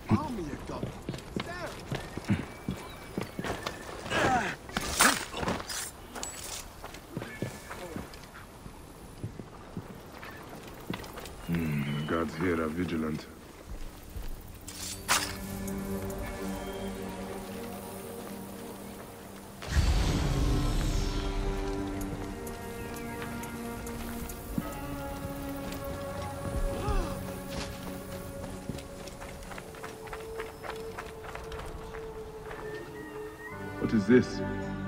army you got. The guards here are vigilant. What is this?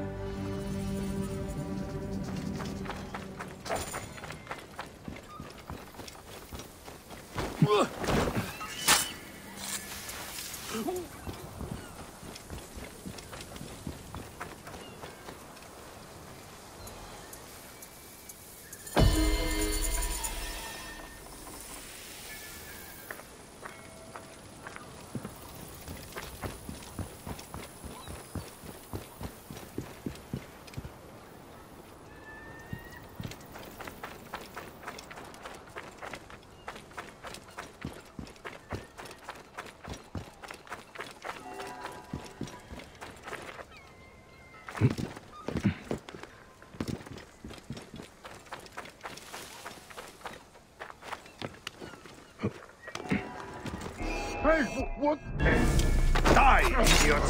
Hey, what? Die, idiots!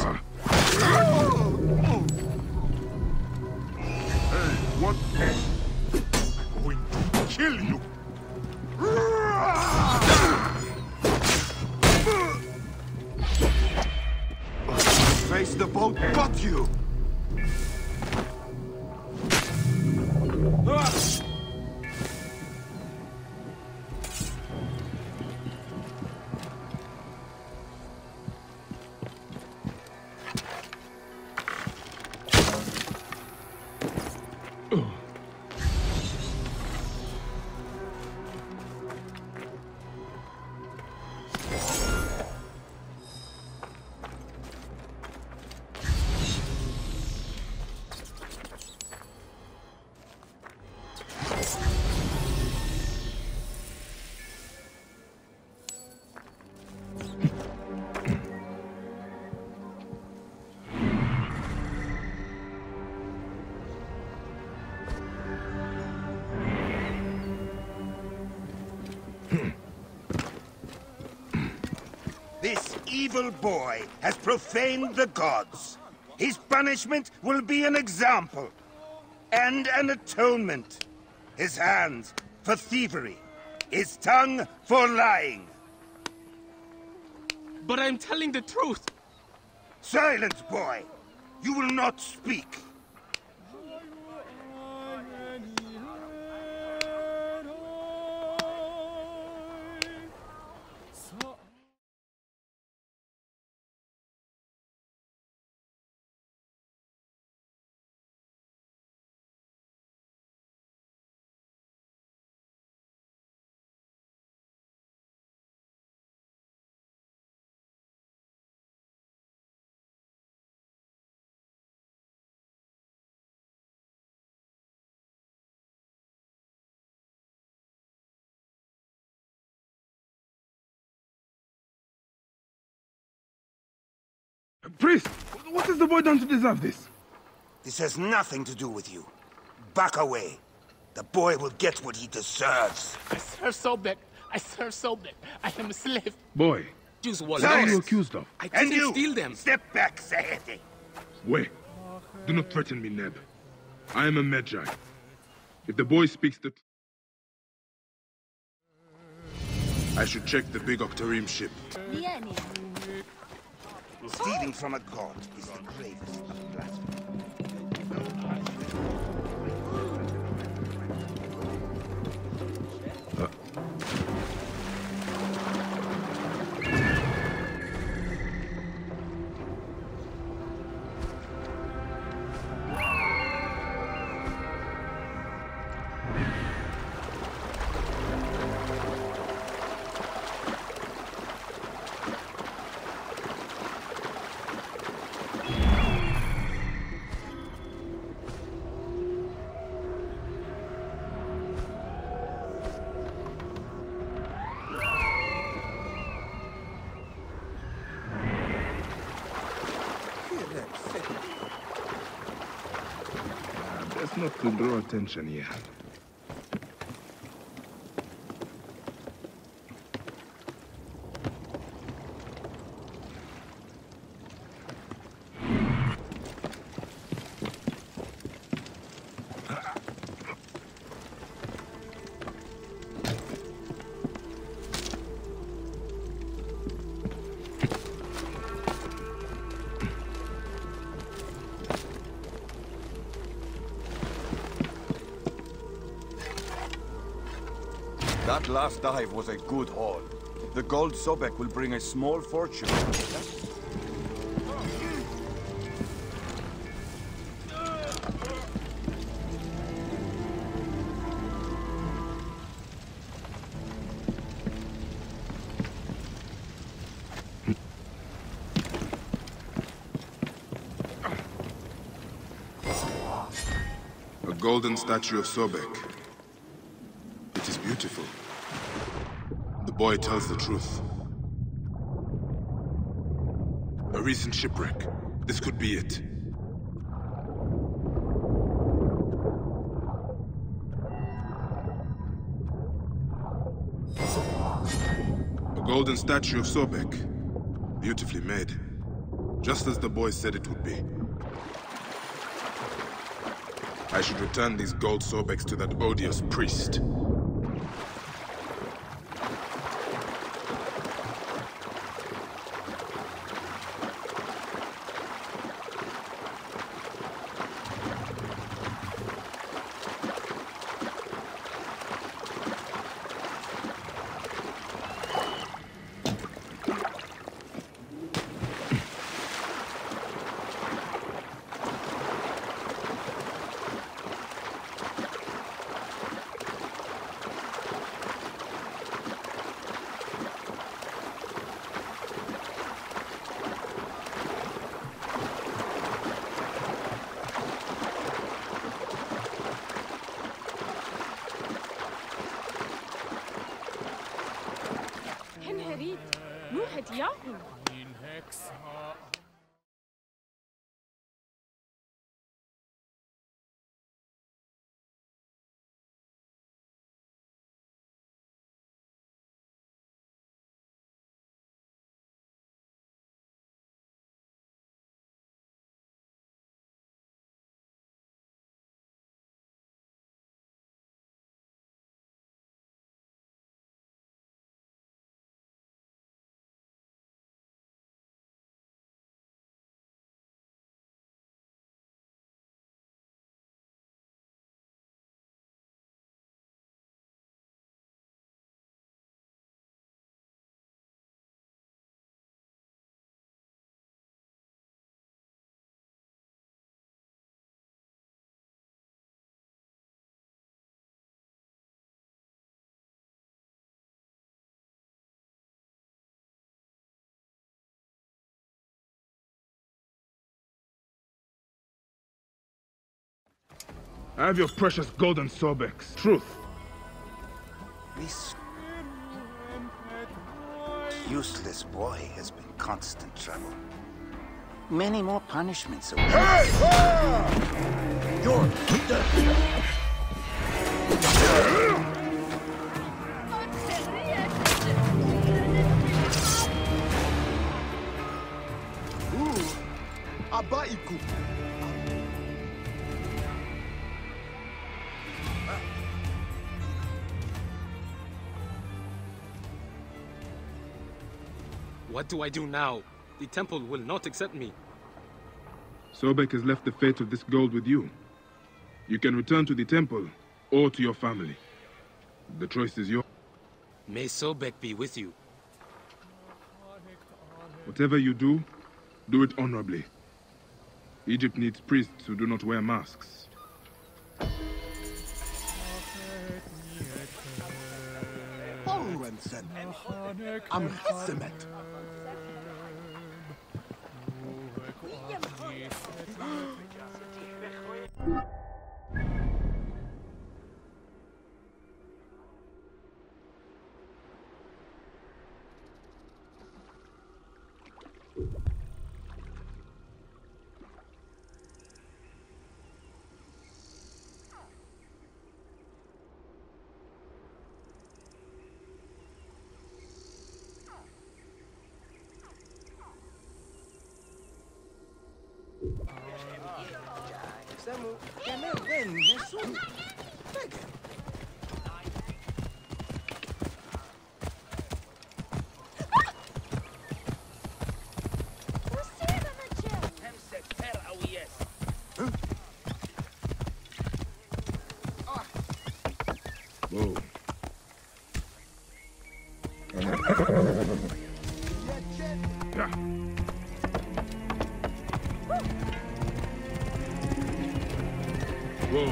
Hey, what? I'm going to kill you! Face the boat, got you! This evil boy has profaned the gods. His punishment will be an example and an atonement. His hands for thievery, his tongue for lying. But I'm telling the truth. Silence, boy. You will not speak. Priest, what has the boy done to deserve this? This has nothing to do with you. Back away. The boy will get what he deserves. I serve Sobek. I serve Sobek. I am a slave. Boy, Jews what are you accused of? I And didn't you, steal them. step back, Zahra. Wait. Do not threaten me, Neb. I am a Magi. If the boy speaks the... I should check the big Octarim ship. Stealing from a god is the gravest of blasphemy. not to draw attention here. That last dive was a good haul. The gold Sobek will bring a small fortune. A golden statue of Sobek. It is beautiful. The boy tells the truth. A recent shipwreck. This could be it. A golden statue of Sobek. Beautifully made. Just as the boy said it would be. I should return these gold Sobeks to that odious priest. I have your precious golden Sobeks. Truth. This useless boy has been constant trouble. Many more punishments await. Hey! You're dead! Bayek. What do I do now? The temple will not accept me. Sobek has left the fate of this gold with you. You can return to the temple or to your family. The choice is yours. May Sobek be with you. Whatever you do, do it honorably. Egypt needs priests who do not wear masks. Whoa. Yeah. Whoa.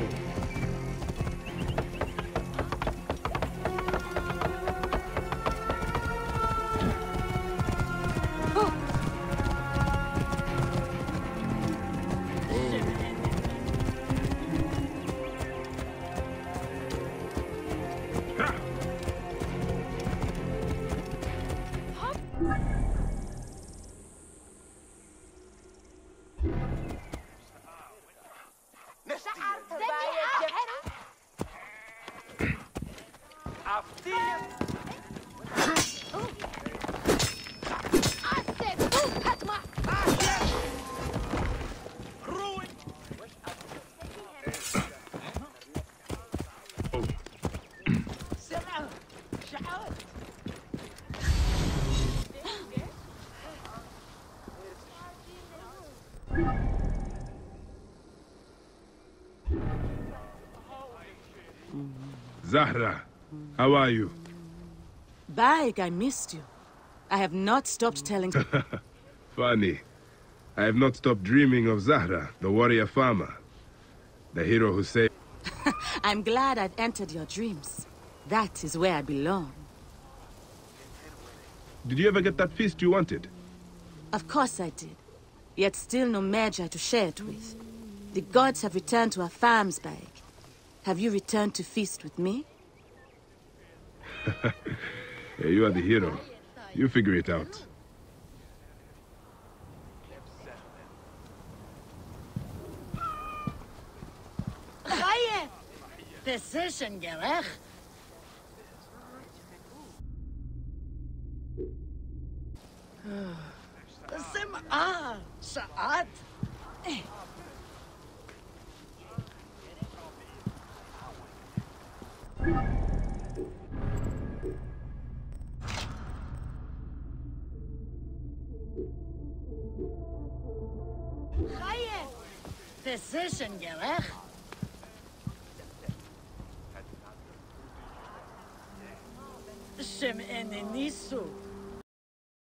Zahra, how are you? Bayek, I missed you. I have not stopped telling... Funny. I have not stopped dreaming of Zahra, the warrior farmer. The hero who saved... I'm glad I've entered your dreams. That is where I belong. Did you ever get that feast you wanted? Of course I did. Yet still no Magi to share it with. The gods have returned to our farms, Bayek. Have you returned to feast with me? Yeah, you are the hero. You figure it out. Bayek! Decision gerecht. سمعة ساعات خايف decision gerecht. Shem ene nisu.